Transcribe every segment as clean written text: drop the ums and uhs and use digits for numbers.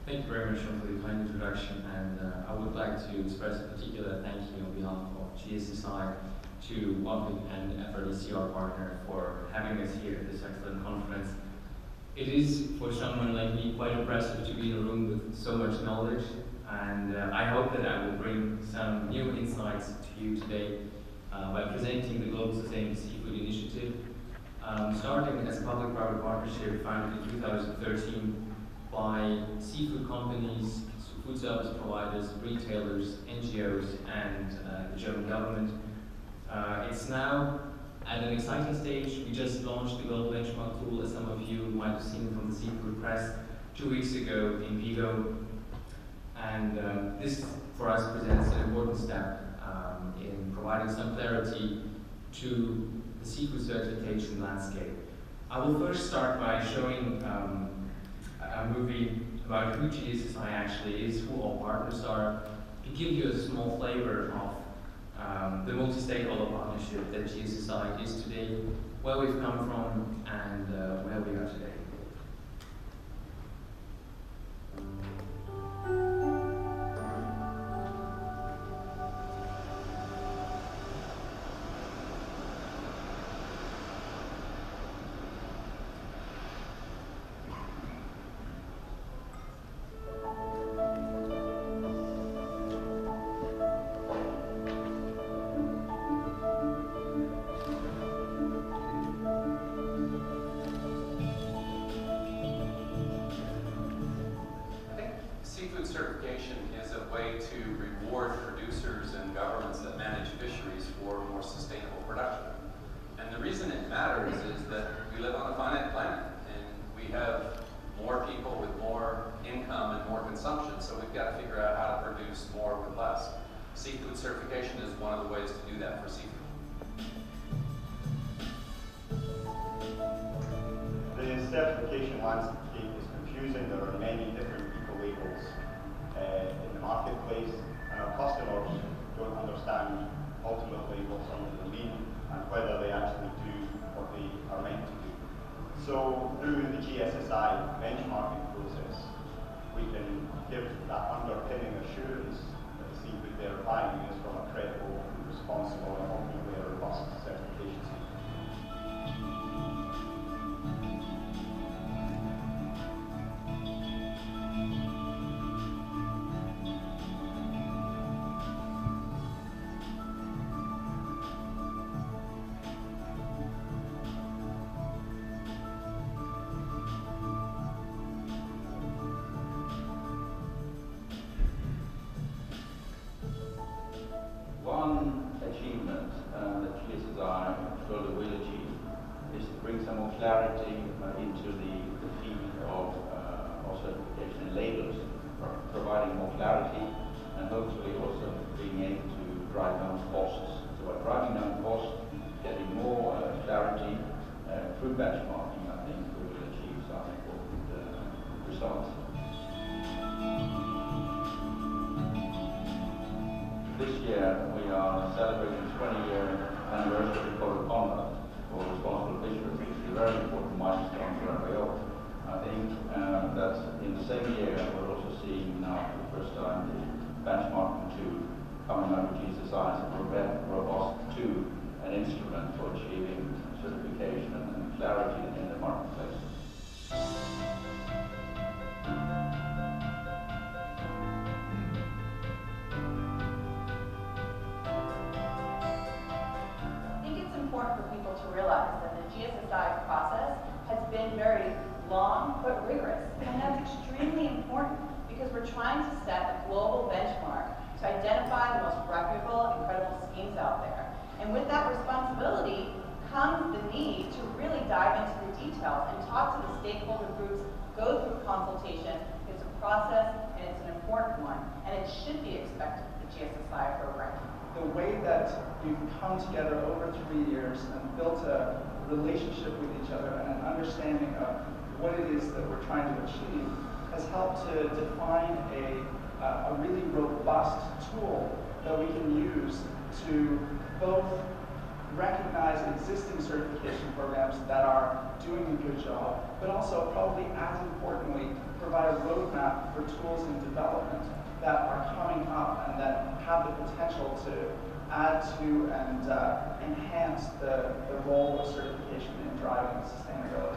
Thank you very much for the kind introduction, and I would like to express a particular thank you on behalf of GSSI to WAPIC and FRDC, our partner, for having us here at this excellent conference. It is, for someone like me, quite impressive to be in a room with so much knowledge, and I hope that I will bring some new insights to you today by presenting the Global Sustainable Seafood Initiative, starting as a public-private partnership founded in 2013 by seafood companies, food service providers, retailers, NGOs, and the German government. It's now at an exciting stage. We just launched the Global Benchmark tool, as some of you might have seen from the seafood press 2 weeks ago in Vigo. And this, for us, presents an important step in providing some clarity to the seafood certification landscape. I will first start by showing a movie about who GSSI actually is, who all partners are, to give you a small flavor of the multi-stakeholder partnership that GSSI is today, where we've come from, and where we are today. Seafood certification is a way to reward producers and governments that manage fisheries for more sustainable production. And the reason it matters is that we live on a finite planet, and we have more people with more income and more consumption, so we've got to figure out how to produce more with less. Seafood certification is one of the ways to do that for seafood. The certification landscape is confusing. There are many different labels in the marketplace, and our customers don't understand ultimately what some of them mean and whether they actually do what they are meant to do. So through the GSSI benchmarking process, we can give that underpinning assurance that the seafood they're buying is from a credible, responsible, and ultimately a robust certification system. One achievement that GSSI surely will achieve is to bring some more clarity into the field of certification and labels, providing more clarity and hopefully also being able to drive down costs. So by driving down costs, getting more clarity through benchmarking, I think we will achieve some important results. This year we are celebrating the 20-year anniversary of Code of Conduct for Responsible Fisheries, which is a very important milestone for FAO. I think that in the same year we're also seeing now for the first time the benchmarking tool coming under GSSI as a robust tool, an instrument for achieving certification and clarity in the marketplace. Important for people to realize that the GSSI process has been very long but rigorous, and that's extremely important because we're trying to set a global benchmark to identify the most reputable and credible schemes out there. And with that responsibility comes the need to really dive into the details and talk to the stakeholder groups, go through consultation. It's a process and it's an important one, and it should be expected of the GSSI program. The way that we've come together over 3 years and built a relationship with each other and an understanding of what it is that we're trying to achieve has helped to define a really robust tool that we can use to both recognize existing certification programs that are doing a good job, but also probably as importantly, provide a roadmap for tools in development that are coming up and that have the potential to add to and enhance the role of certification in driving sustainability.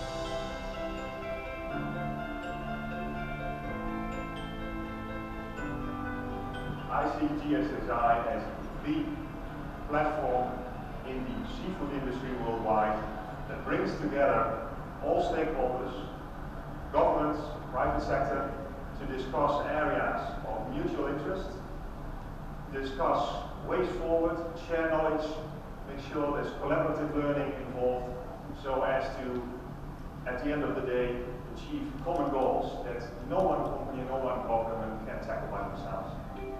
I see GSSI as the platform in the seafood industry worldwide that brings together all stakeholders, governments, private sector, to discuss areas of mutual interest, discuss ways forward, share knowledge, make sure there's collaborative learning involved, so as to, at the end of the day, achieve common goals that no one company, no one government can tackle by themselves.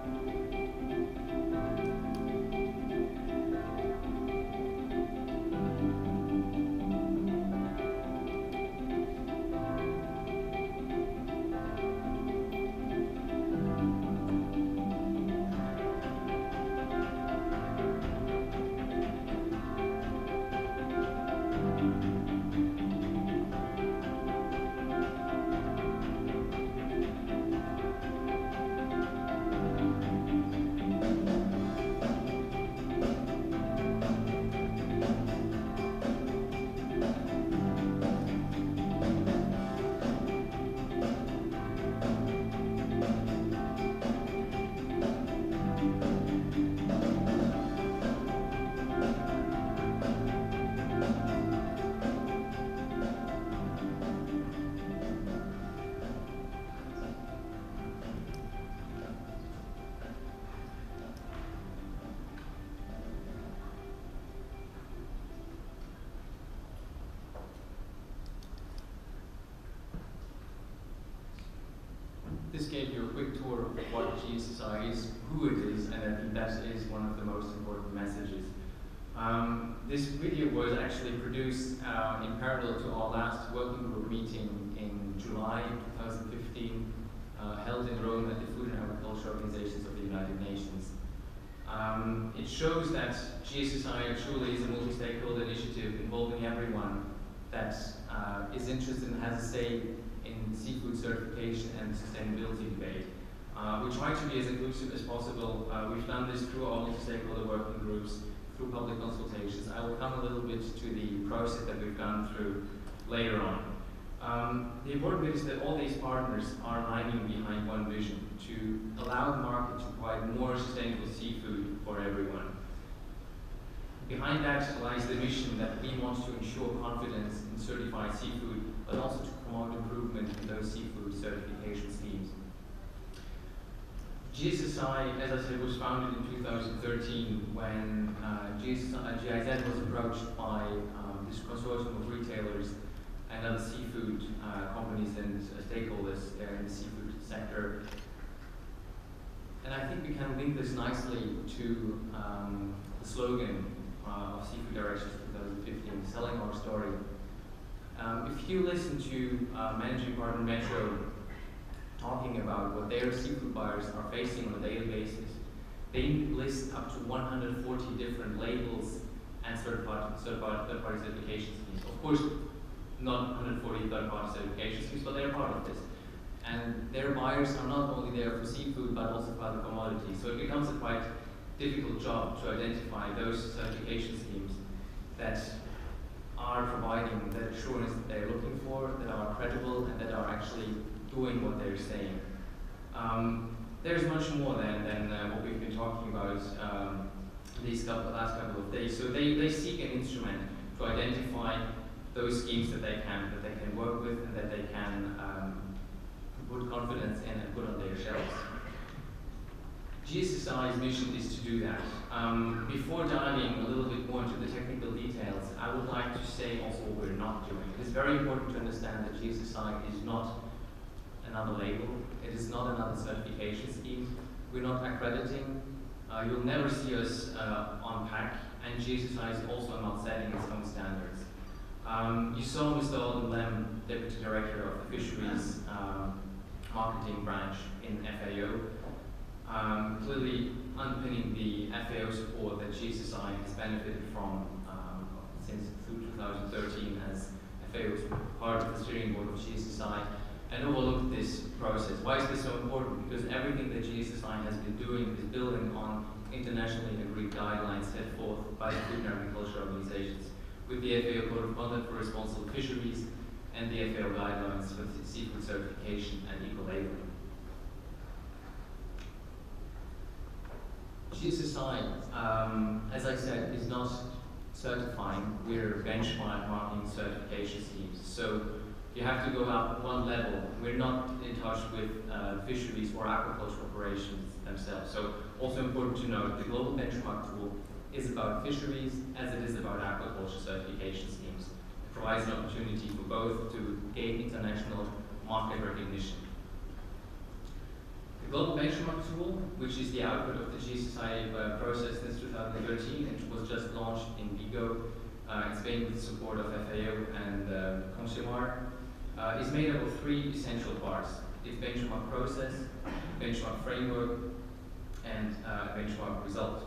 This gave you a quick tour of what GSSI is, who it is, and I think that is one of the most important messages. This video was actually produced in parallel to our last working group meeting in July 2015, held in Rome at the Food and Agriculture Organizations of the United Nations. It shows that GSSI truly is a multi-stakeholder initiative involving everyone that is interested and has a say in seafood certification and sustainability debate. We try to be as inclusive as possible. We've done this through our multi-stakeholder working groups, through public consultations. I will come a little bit to the process that we've gone through later on. The important bit is that all these partners are aligning behind one vision, to allow the market to provide more sustainable seafood for everyone. Behind that lies the mission that we want to ensure confidence in certified seafood, but also to promote improvement in those seafood certification schemes. GSSI, as I said, was founded in 2013 when GIZ was approached by this consortium of retailers and other seafood companies and stakeholders there in the seafood sector. And I think we can link this nicely to the slogan of Seafood Directions 2015, selling our story. If you listen to Managing Partner Metro talking about what their seafood buyers are facing on a daily basis, they list up to 140 different labels and third-party certification schemes. Of course, not 140 third-party certification schemes, but they're part of this. And their buyers are not only there for seafood, but also for other commodities. So it becomes a quite difficult job to identify those certification schemes that are providing that assurance that they're looking for, that are credible, and that are actually doing what they're saying. There's much more than what we've been talking about these last couple of days. So they seek an instrument to identify those schemes that they can work with and that they can put confidence in and put on their shelves. GSSI's mission is to do that. Before diving a little bit more into the technical details, I would like to say also what we're not doing. It is very important to understand that GSSI is not another label. It is not another certification scheme. We're not accrediting. You'll never see us on pack, and GSSI is also not setting its own standards. You saw Mr. Alden Lem, Deputy Director of the Fisheries Marketing Branch in FAO, clearly underpinning the FAO support that GSSI has benefited from since 2013 as FAO was part of the steering board of GSSI. and overlook this process. Why is this so important? Because everything that GSSI has been doing is building on internationally agreed guidelines set forth by the food and agriculture organizations, with the FAO Code of Conduct for Responsible Fisheries and the FAO guidelines for seafood certification and eco-labeling. GSSI, as I said, is not certifying, we're benchmarking certification schemes. So you have to go up one level. We're not in touch with fisheries or aquaculture operations themselves. So also important to note, the global benchmark tool is about fisheries as it is about aquaculture certification schemes. It provides an opportunity for both to gain international market recognition. The global benchmark tool, which is the output of the GSSI process since 2013, and was just launched in Vigo, in Spain with the support of FAO and Consumer, is made up of three essential parts: its benchmark process, benchmark framework, and benchmark result.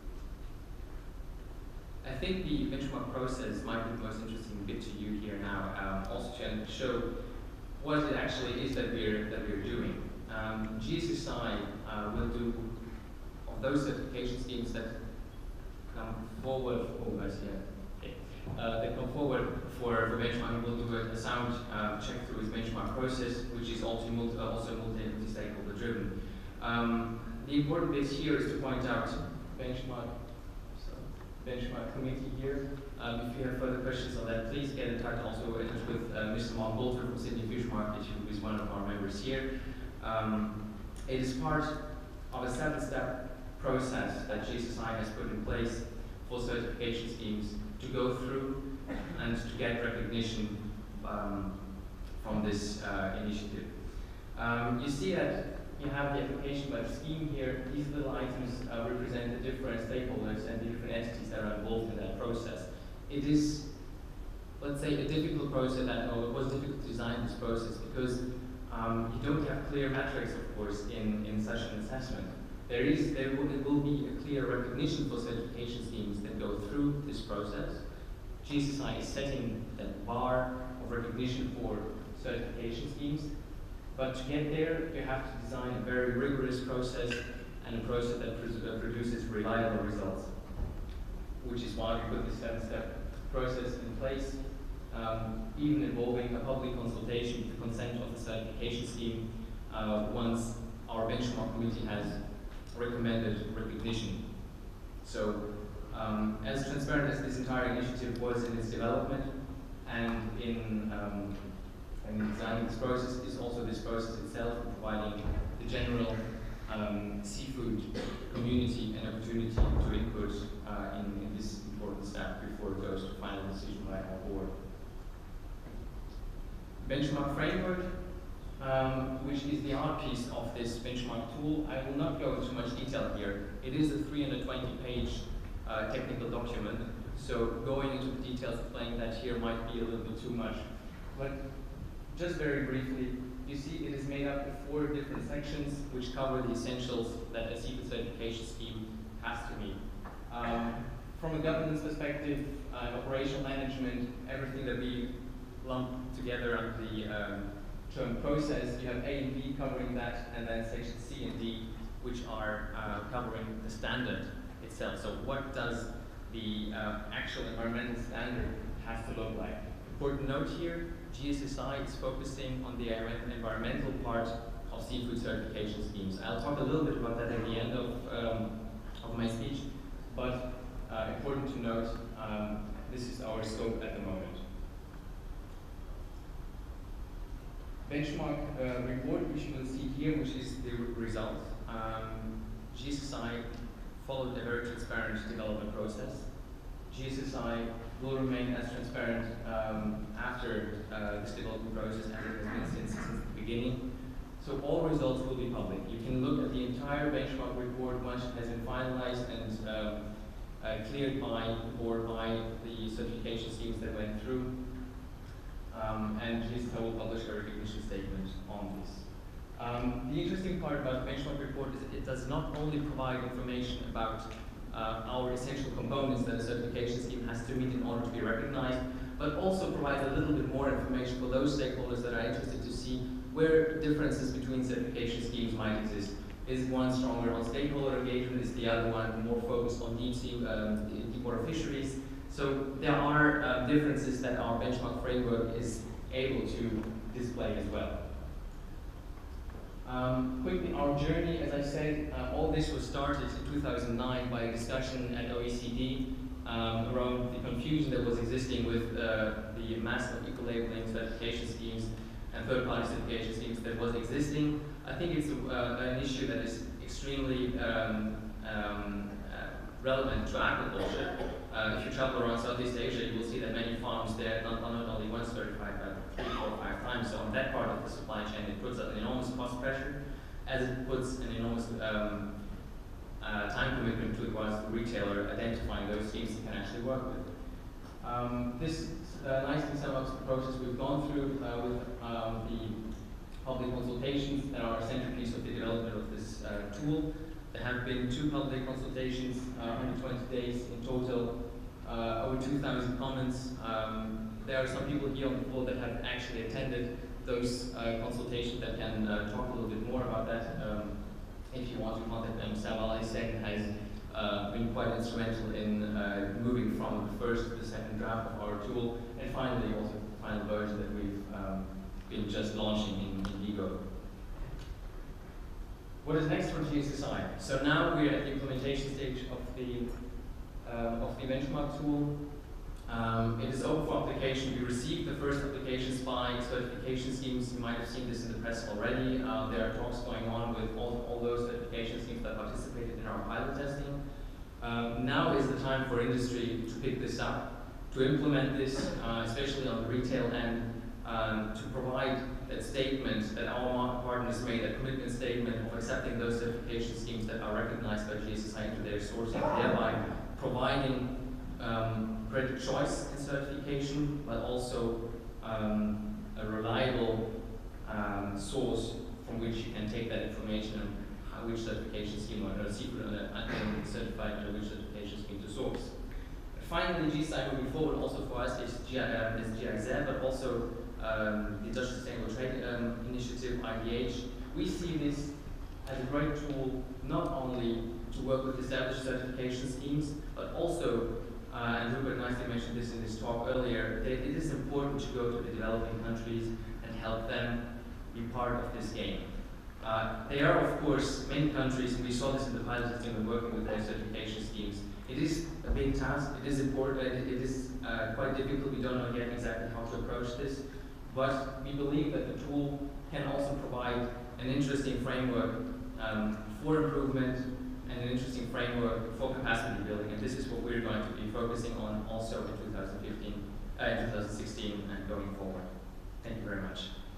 I think the benchmark process might be the most interesting bit to you here now, also to show what it actually is that we're doing. GSSI will do, of those certification schemes that come forward, that come forward for benchmarking, will do a sound check through its benchmark process, which is also multi-stakeholder driven. The important bit here is to point out benchmark committee here. If you have further questions on that, please get in touch also with Mr. Mark Bolter from Sydney Fish Market, who is one of our members here. It is part of a 7-step process that GSSI has put in place for certification schemes to go through and to get recognition from this initiative. You see that you have the application by the scheme here. These little items represent the different stakeholders and the different entities that are involved in that process. It is, let's say, a difficult process, or it was difficult to design this process because you don't have clear metrics, of course, in such an assessment. There will be a clear recognition for certification schemes that go through this process. GSSI is setting that bar of recognition for certification schemes. But to get there, you have to design a very rigorous process and a process that produces reliable results, which is why we put this 7-step process in place, even involving a public consultation with the consent of the certification scheme once our benchmark committee has recommended recognition. So, as transparent as this entire initiative was in its development and in designing this process, is also this process itself providing the general seafood community an opportunity to input in this important step before it goes to final decision by our board. Benchmark framework, which is the art piece of this benchmark tool. I will not go into much detail here. It is a 320-page technical document, so going into the details explaining that here might be a little bit too much. But just very briefly, you see it is made up of 4 different sections which cover the essentials that a seafood certification scheme has to meet. From a governance perspective, operational management, everything that we lump together under the term process, you have A and B covering that, and then section C and D, which are covering the standard itself. So what does the actual environmental standard have to look like? Important note here, GSSI is focusing on the environmental part of seafood certification schemes. I'll talk a little bit about that at the end of my speech, but important to note, this is our scope at the moment. Benchmark report, which you will see here, which is the result. GSSI followed a very transparent development process. GSSI will remain as transparent after this development process as it has been since the beginning. So all results will be public. You can look at the entire benchmark report once it has been finalized and cleared by the board, by the certification schemes that went through. And GSSI will publish a recognition statement on this. The interesting part about the benchmark report is that it does not only provide information about our essential components that a certification scheme has to meet in order to be recognized, but also provides a little bit more information for those stakeholders that are interested to see where differences between certification schemes might exist. Is one stronger on stakeholder engagement? Is the other one more focused on deep water fisheries? So there are differences that our benchmark framework is able to display as well. Quickly, our journey, as I said, all this was started in 2009 by a discussion at OECD around the confusion that was existing with the massive eco-labeling certification schemes and third-party certification schemes that was existing. I think it's an issue that is extremely relevant to aquaculture. If you travel around Southeast Asia, you will see that many farms there not only once certified, but 3, 4, 5 times. So on that part of the supply chain, it puts up an enormous cost pressure, as it puts an enormous time commitment to the retailer identifying those schemes he can actually work with. This nicely sums up the process we've gone through with the public consultations that are a centerpiece of the development of this tool. There have been 2 public consultations, 120 days in total, over 2,000 comments. There are some people here on the floor that have actually attended those consultations that can talk a little bit more about that. If you want to contact them, Saval has been quite instrumental in moving from the first to the second draft of our tool, and finally also the final version that we've been just launching in Vigo. What is next for GSSI? So now we're at the implementation stage of the benchmark tool. It is open for application. We received the first applications by certification schemes. You might have seen this in the press already. There are talks going on with all those certification schemes that participated in our pilot testing. Now is the time for industry to pick this up, to implement this, especially on the retail end, to provide that statement that our market partners made, that commitment statement of accepting those certification schemes that are recognized by GSSI into their sourcing, thereby providing greater choice in certification, but also a reliable source from which you can take that information and which certification scheme or secret certified under which certification scheme to source. Finally, GSSI moving forward also for us is GIZ, but also the Dutch Sustainable Trade Initiative, IDH. We see this as a great tool not only to work with established certification schemes, but also, and Rupert nicely mentioned this in his talk earlier, that it is important to go to the developing countries and help them be part of this game. There are, of course, many countries, and we saw this in the pilot testing when working with their certification schemes. It is a big task, it is important, it is quite difficult, we don't know yet exactly how to approach this, but we believe that the tool can also provide an interesting framework for improvement and an interesting framework for capacity building, and this is what we're going to be focusing on also in 2016 and going forward. Thank you very much.